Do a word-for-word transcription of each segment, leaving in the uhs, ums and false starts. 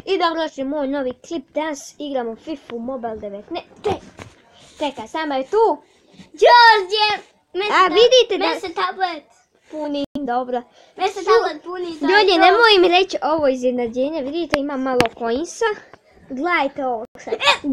I dobrodošli moj novi klip. Danas igramo FIFA Mobile devetnaest. Ne, čekaj, sama je tu. Đorđe! A vidite da... Meni se tablet puni, dobro. Meni se tablet puni. Ljudi, nemoj mi reći ovo iznenađenje. Vidite, ima malo coinsa. Gledajte ovo sad.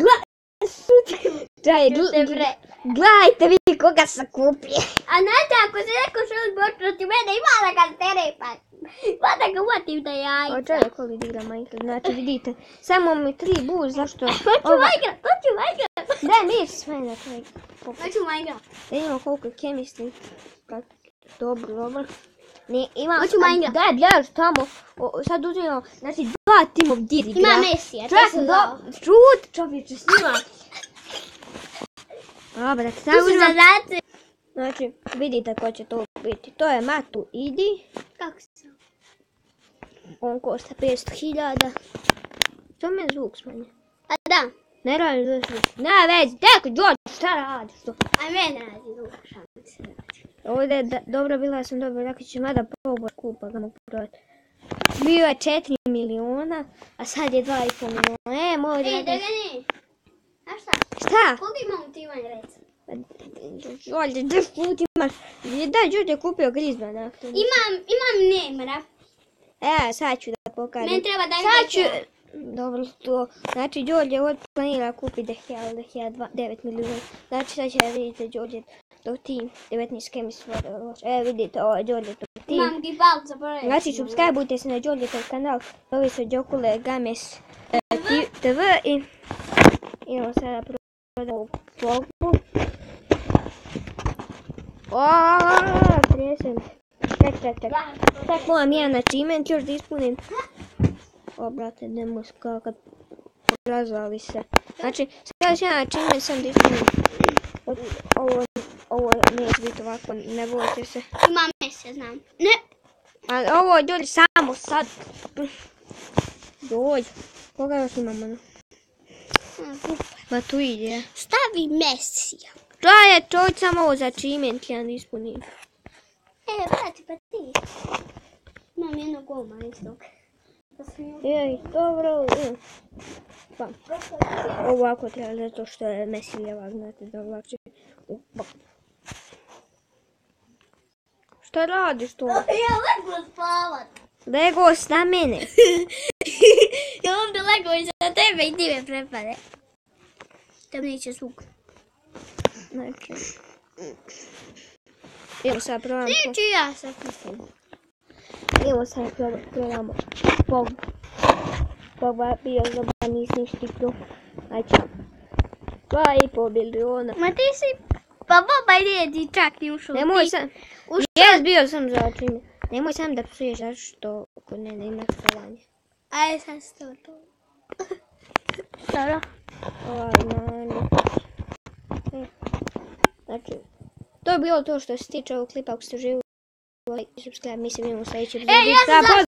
Gledajte, gledajte, vidi koga sam kupio. A znate, ako se neko želi boriti protiv mene, ima da ga terepa. Pa da ga uvatim da jajca. O čovjek koji igra Minecraft, znači vidite, samo mi tri buz, zašto... Hoću Minecraft, hoću Minecraft. Daj mi sve na čovjek. Hoću Minecraft. Da imamo koliko kemisti. Dobro, dobro. Ne, ima... Hoću Minecraft. Daj, gledaš tamo, sad uzimamo, znači dva timov diri. Ima Messi, a to se znao. Čut, čovječe, snima. Dobro, sad uzimam. Znači, vidite ko će to biti. To je Matu Idi. Kako se? On košta petsto hiljada. Što me zvuk smanje? A da. Ne radim zvuk. Ne već, tek Đorđe, šta radiš to? A mene radi zvuk, šta mi se radi. Ovdje je dobro, bila sam dobro, dakle će mada proboj kupa ga mogu prodati. Bio je četiri miliona, a sad je dva i pol miliona. E, moj Ej, da ga ne. A šta? Šta? Koliko imam ti Ivan reca? Đorđe, deset put imaš. Daj, Đorđe je kupio Grizmana. Imam, imam Neymara. E, sad ću da pokažem. Meni treba da Sad ću... Dobro, to... Znači, Đorđe ovdje planira kupi De Gea, De Gea devet milijuna. Znači, sad će vidite Đorđe do tim devetnaest kemisti vode loš. E, vidite, ovo je Đorđe do tim. Imam Gibalt za prvi. Znači, subscribeujte se na Đorđetov kanal. Zove se Đokule Games T V i... Idemo sada prodati ovu plogu. Oooo, tresem. Ček, ček, ček. Tek moram jedan achievement još da ispunim. O, brate, nemoj skakat. Razvali se. Znači, sad jedan achievement sam da ispunim. Ovo, ovo neće biti ovako, ne bojte se. Imam Messi, znam. Ne. A ovo dođe samo sad. Dođe. Koga još imamo? Ma tu ide. Stavi Messija. To je to samo ovo za achievement jedan da ispunim. E, brati, pa ti. Imam jednog goma istog. Ej, dobro. Pa. Ovako treba zato što je Messi ljevak, znate da vlači. Šta radiš tu? Ja leglo spavat. Legos na mene. Ja ovdje leglo iza tebe i ti me prepade. Tam neće zvuk. Znači. Evo sad probam. Neću ja sad mislim. Evo sad probamo. Pog. Pogba bio za nisam štiknu. Znači. Dva i pol miliona. Ma ti si... Pa Boba nije ti čak ni ušao. Nemoj sam. Jes, bio sam za čime. Nemoj sam da psuješ zato što kod mene ima spavanje. Ajde sad sto to. Dobro. Ovaj, mani. Znači, to je bilo to što se tiče ovog klipa. Ako ste uživali, like i subscribe, mi se vidimo u sljedećem epizodu.